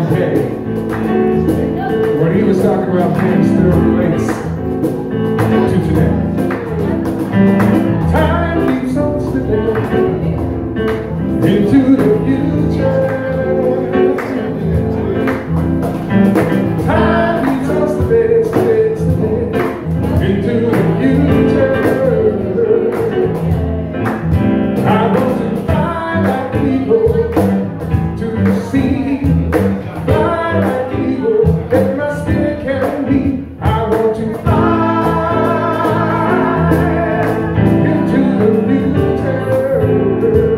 day. When he was talking about things that relates to today. Time leads us today into the future. Time leads us today into the future. I want to fly like an eagle to the sea. Fly like an eagle, let my spirit carry me. I want to fly into the future.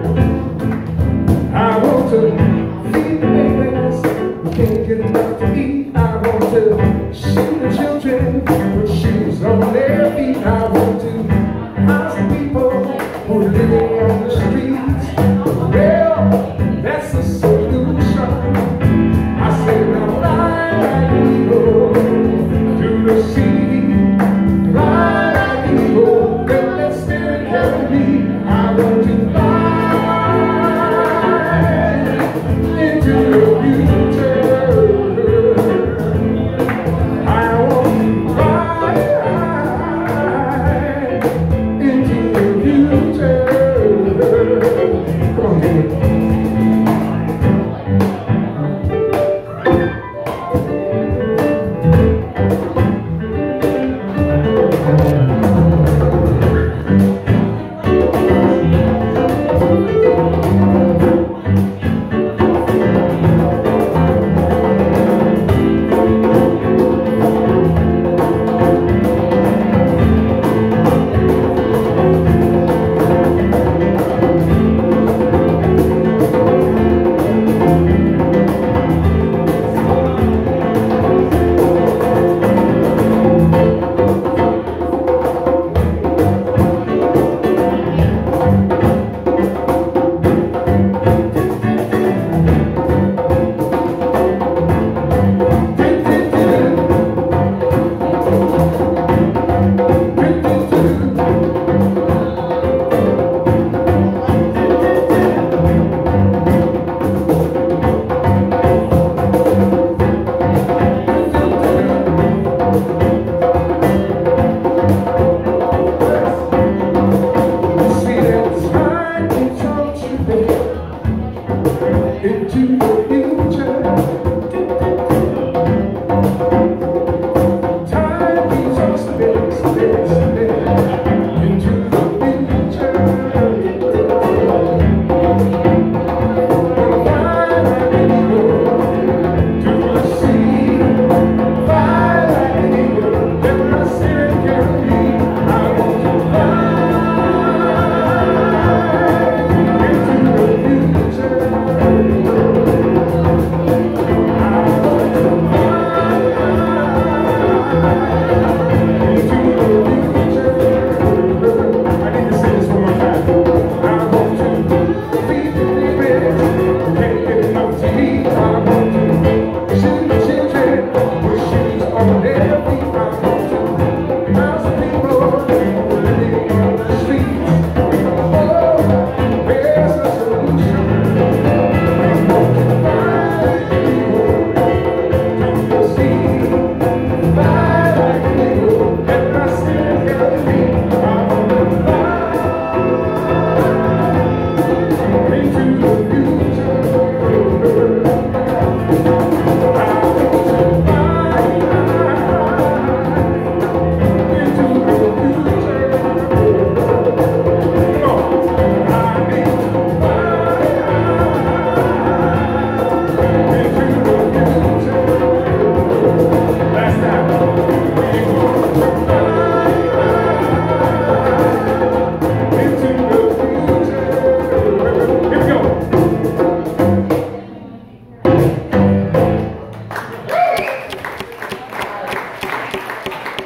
I want to feed the babies who can't get enough to eat. I want to shoot the children with shoes on their feet. I want to house the people who are living on the streets. Well, that's the solution. I say now fly like an eagle to the sea. Fly like an eagle, let that spirit carry me. I want to fly into the future. I want to fly into the future. Come on, David.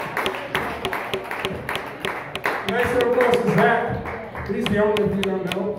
Nice little voice is that. He's the only of you don't know.